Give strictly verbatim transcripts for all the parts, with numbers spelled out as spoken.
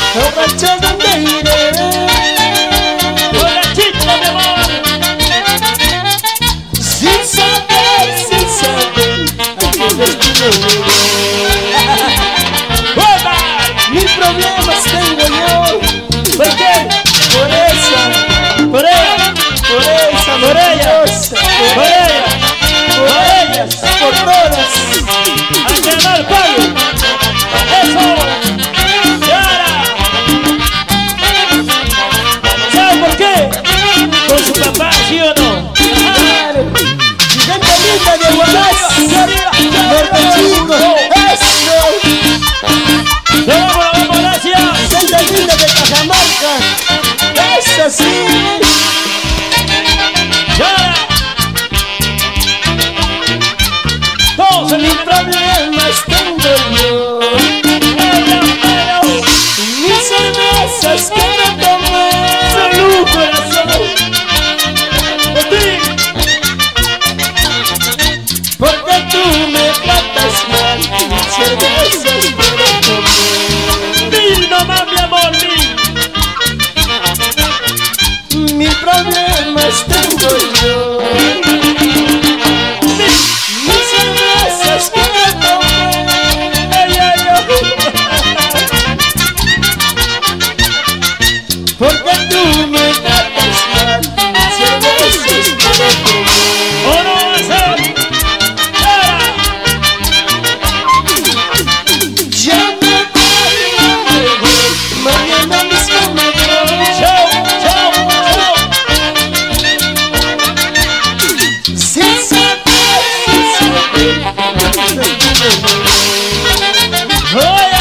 borracha donde iré. Borrachito, mi amor. Sin saber, sin saber a qué destino llegué. Mil problemas tengo yo. ¿Por qué? Por esa, Por ella, por esa, por ella, mentirosa, por ella, por ellas, por todas. hay que dar pago. Eso. Y ahora. ¿Sabe por qué? Con su papá, ¿sí o no? Claro. Mi gente linda de Guadalajara, Norte Chico, eso. ¡Nos vamos, nos vamos, gracias! Gente linda de Cajamarca, eso sí. Y ahora. Todos en Mis el problemas tengo yo. Mis cervezas que me tomé. salud, corazón. ¡De ti! Porque tú me tratas mal. Mis cervezas que me tomé. Mil nomás, mi amor, mil. Mis problemas tengo yo. Mis cervezas que me tomé. Ay, ay, ay. Porque tú me tratas mal. Mis cervezas que me tomé. ¿O no va a ser? Ahora. Ya me voy, ya me voy. Mañana mismo me voy. Chao, chao, chao. Sin saber, sin saber a qué destino llegué. Oye.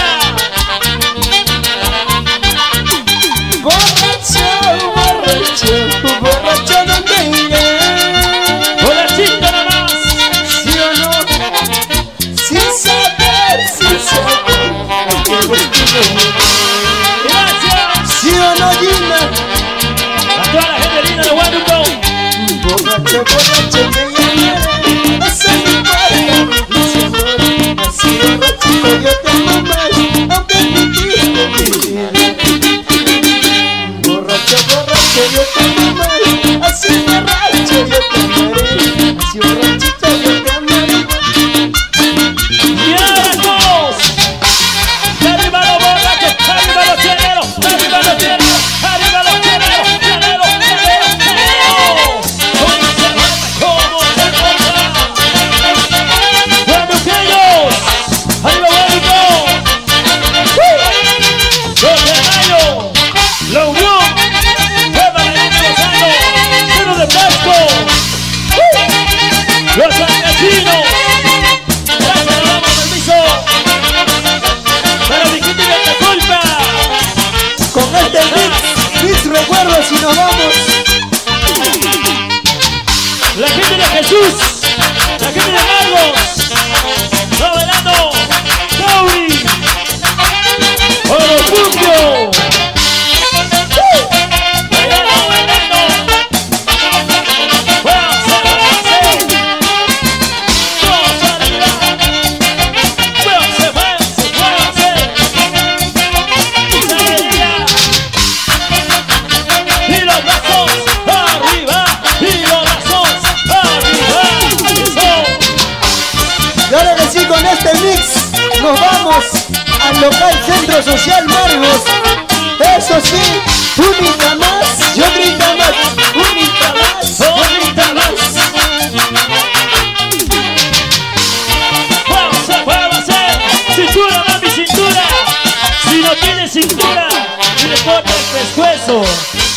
Borracho, borracho, borracho donde iré. Borrachito nomás. ¿Sí o no? Sin saber, sin saber a qué destino llegué. Gracias. ¿Sí o no, Gina? A toda la gente linda de Huánuco. Borracho, borracho me llamaré. Eso no importa, mi amor. Así borrachito yo te amo más, aunque tú quiste mi vida. Borracho, borracho yo te amo más, así borracho yo te amaré. Así borrachito yo te amaré. Y ahora todos. Arriba los borrachos, arriba los cheleros, arriba los cheleros, arriba los cheleros, cheleros, cheleros, cheleros. ¿Cómo se baila? ¿Cómo se baila? Huánuqueños, arriba Huánuco. Los de Mayo, la Unión, Nueva Leyenda Lozano, Cero de Pasco, los asesinos. Gracias, nos damos permiso. Para mi gente de Ataculpa. Con este mix, mis recuerdos y nos vamos. La gente de Jesús. La gente de Margos. Está bailando. Tauri. Orocumbio. Bailando, bailando. Fuerza, fuerza. Todos arriba. Fuerza, fuerza, fuerza. Y los brazos arriba, y los brazos arriba. Eso. Y ahora que sí, con este mix nos vamos al local Centro Social Margos. Eso sí, tú grita más, yo grita más, tú grita más, yo grita más. Fuerza, fuerza. Cintura, mami, cintura. Si no tienes cintura, no le importa el pescuezo.